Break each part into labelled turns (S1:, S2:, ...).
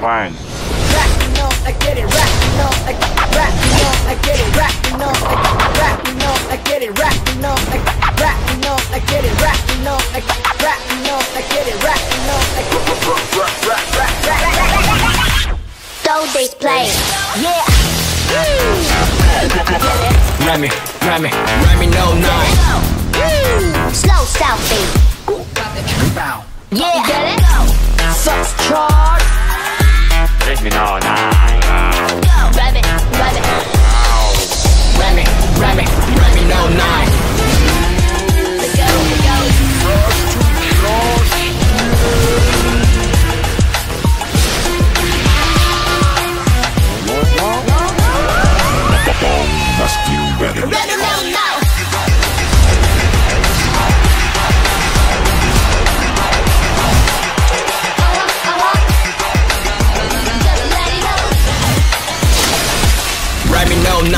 S1: fine.
S2: Rap, you know, I get it. Rap, you know, I rap, you know, I get it. Rap, you know, I rap, you know, I get it. Rap, you know, I rap, you know, I get it. Rap, you know, I rap, you know, I get it. Rap, you know, I
S3: Don't display, yeah.
S4: Remy, no 9.
S3: Slow selfie, yeah. Get it? Foxtrot.
S1: Redmi no 9.
S3: Remy
S4: No 9.
S3: Let's go.
S5: Must you better.
S3: Remy no 9.
S4: Remy no 9.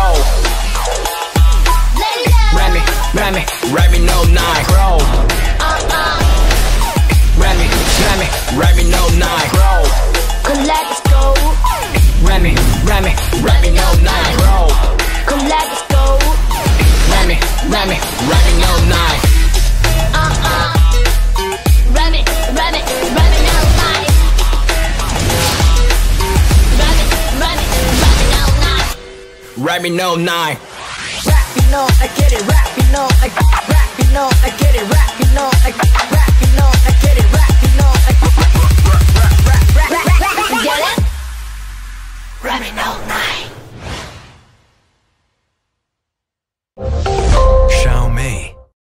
S4: Remy no 9. Remy no 9.
S3: Come let's go.
S4: Remy no 9.
S3: Come let's go.
S4: Remy no 9.
S3: Remy no 9.
S4: Remy no 9.
S2: rap, you know, I get it. Rap, you know, I rap, you know, I get it. Rap, you know, I rap, you know, I get it. Rap, you know, I
S3: Get it? Remy no 9.